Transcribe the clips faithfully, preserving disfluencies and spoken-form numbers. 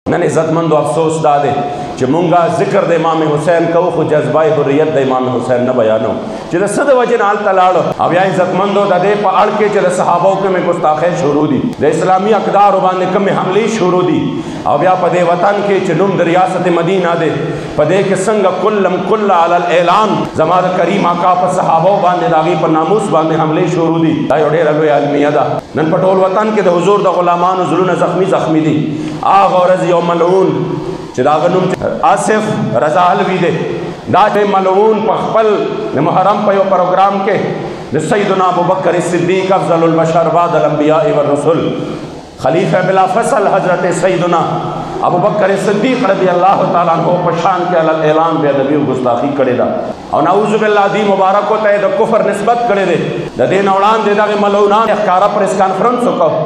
نن عزتمند افسوس دا دی چې مونږه ذکر د امام حسین کوو خو جذبه حریت د امام حسین نه بیانو چې د څه د وجې نه هلته لاړو او یا عزتمندو د دې په اړ کې چې د صحابو کومې ګستاخۍ شروع دي د اسلامي اقدارو باندې کومې حملې شروع دي او بیا په دې وطن کې چې نوم د ریاست مدینه دی په دې کې څنګه کلم کل علی الاعلان زما د کریم آقا په صحابو باندې د هغې په ناموس باندې حملې شروع دي دا یو ډېره لویه المیه ده نن په ټول وطن کې د حضور د غلامانو زړونه زخمي زخمي دي هغه ورځ یو ملعون چې د هغه نوم آصف رضا علوي دی دا چې ملعون په خپل د محرم په یو پروګرام کې د سیدنا ابوبکر صدیق افضل البشر بعد الانبیاء والرسل خلیفہ بلا فصل حضرت سیدنا ابوبکر صدیق رضی اللہ تعالیٰ عنہ په شان کې علی الاعلان بے ادبی او ګستاخی کړې ده او نعوذ بالله دی مبارک ته د کفر نسبت کړې ده د دې نه وړاندې دغه ملعونان ښکارا پریس کانفرنس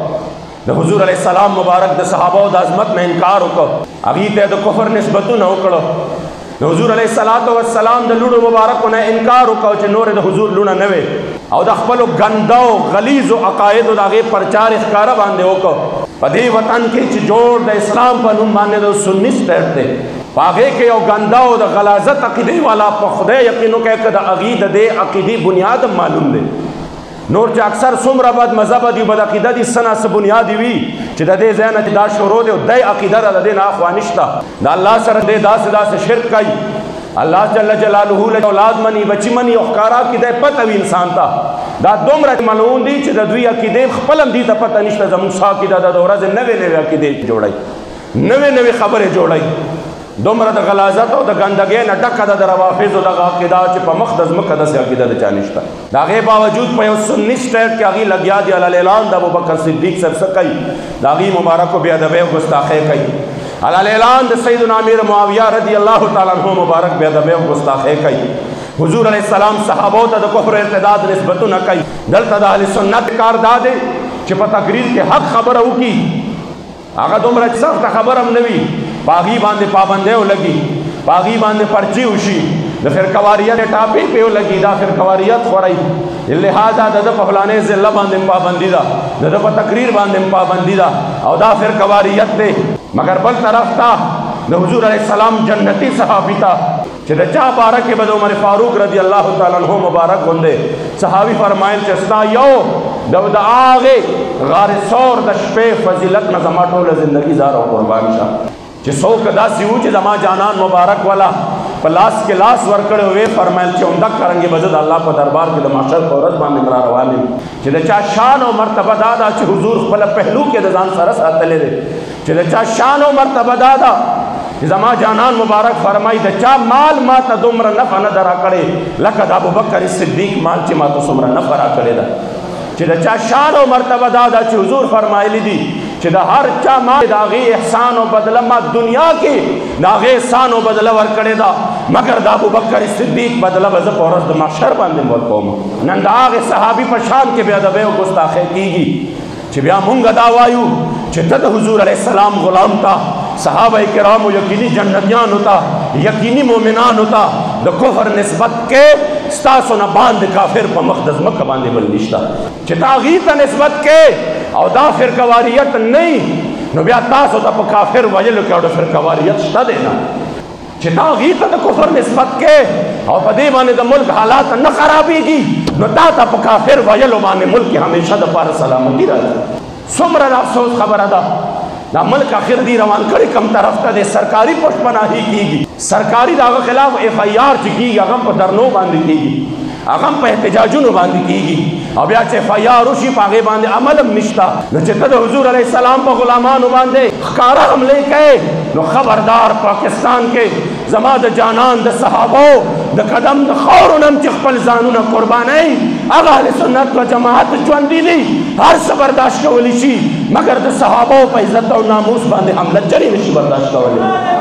وکړ د حضور علیہ السلام مبارک د صحابه د عظمت نه انکار وکړ هغې ته د کفر نسبتونه وکړو د حضور علیہ السلام د لوڼو مبارکو نه انکار وکړو چې نور د حضور لوڼه نه وي او د خپلو ګندو غلیظو عقایدو د هغې پرچار ښکاره باندې وکړو په دې وطن کې چې جوړ د اسلام په نوم باندې د سني سټیټ دی په هغې کې یو ګنده او د غلاظت عقیدې والا په خدای یقین وکړئ که د هغې د دې عقیدې بنیاد هم معلوم دی نور چې اکثر څومره بد مذهبه دي بد عقیده دي څه نه څه بنیادې وي چې د دې ځای نه چې دا شروع دی او دی عقیده ده د دې نه اخوا نشته د الله سره دی داسې داسې شرک کوي الله جل جلاله له اولاد مني بچي مني او ښکارا کېدی پته وي انسان ته دا دومره ملعون دي چې د دوی عقیدې خپل هم دې ته پته نشته زموږ څه عقیده ده د ورځې نوې نوې عقیدې جوړوي نوې نوې خبرې جوړوي دومره د غلاظت او د ګندګۍ نه ډکه ده د روافظو دغه عقیده چې په مخ د ځمکه داسې عقیده د چا نشته د هغې باوجود په یو سني سټیټ کې هغې لګیا دي علی الاعلان د ابوبکر صدیق صاحب څه کوي د هغې مبارکو بې ادبۍ او ګستاخۍ کوي علی الاعلان د سیدنا امیر معاویه رضی الله تعالی عنه مبارک بې ادبۍ او ګستاخۍ کوي حضور علیہ السلام صحابو ته د کفر ارتداد نسبتونه کوي دلته د اهل سنت کار دا دی چې په تقریر کې حق خبره وکړي هغه دومره سخته خبره هم نه وي په هغې باندې پابندۍ ولګي په هغې باندې پرچې وشي د فرقواریت ټاپې پې ولګي دا فرقواریت خورئ لہذا د ده په فلانې ضلع باندې هم پابندي ده د ده په تقریر باندې هم پابندي ده او دا فرقواریت دی مگر بل طرف ته د حضور علیہ السلام جنتی صحابي ته چې د چا باره کې به د عمر فاروق رضی الله تعالی عنہ مبارک غوندې صحابي فرمایل چې ستا یو د هغې غار ثور د شپې فضیلت نه زما ټوله زندګي زار او قربان شه چې څوک داسې وو چې زما جانان مبارک والا په لاس کې لاس ورکړی وې فرمایل چې عمده کرنګې به زه د الله په دربار کې د محشر په ورځ باندې را روان یم چې د چا شان او مرتبه دا ده چې حضور خپله پهلو کې د ځان سره ساتلی دی چې د چا شان او مرتبه دا ده چې زما جانان مبارک فرمایي د چا مال ما ته دومره نفع نه ده راکړې لکه د ابوبکر صدیق مال چې ما ته څومره نفع راکړې ده چې د چا شان او مرتبه دا ده چې حضور فرمایلی دي چې د هر چا ما د هغې احسان او بدله ما دنیا کې د هغې احسان او بدله ورکړې ده مګر د ابوبکر صدیق بدله به زه په ورځ د محشر باندې ورکوم نن د هغې صحابي په شان کې بې ادبۍ او ګستاخۍ کېږي چې بیا مونږ دا وایو چې ته د حضور علیہ السلام غلام ته صحابه کرامو یقیني جنتیانو ته یقیني مؤمنانو ته د کفر نسبت کې ستاسو نه باندې کافر په مخ د ځمکه باندې بل نشته چې تا هغې ته نسبت کې او دا فرقواریت نه نو بیا تاسو ته په کافر ویلو کې او د فرقواریت شته دی نه چې تا هغې ته د کفر نسبت کې او په دې باندې د ملک حالات نه خرابېږي نو تا ته په کافر ویلو باندې ملک همیشه دپاره سلامتي راځي څومره د افسوس خبره ده دا ملک آخر دی روان کړي کم طرف ته د سرکاري پشپناهي کېږي سرکاري د هغه خلاف ایف آی آر چې کېږي هغه هم په درنو باندې کېږي هغه هم په احتجاجونو باندې کېږي او بیا چې ایف آی آر وشي په هغې باندې عمل هم نشته نو چې ته د حضور علیہ السلام په غلامانو باندې ښکاره حملې کوې نو خبردار پاکستان کې زما د جانان د صحابو د قدم د خاورو نه هم چې خپل ځانونه قربانوي هغه اهل سنت و جماعت ژوندي دي هر څه برداشت کولی شي مګر د صحابو په عزت او ناموس باندې حمله چرې نشي برداشت کولی